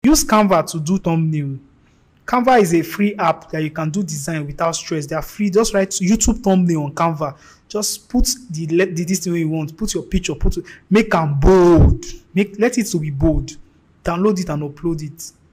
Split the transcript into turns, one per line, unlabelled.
Use Canva to do thumbnail. Canva is a free app that you can do design without stress. They are free. Just write YouTube thumbnail on Canva. Just put this thing you want. Put your picture. Make them bold. Let it to be bold. Download it and upload it.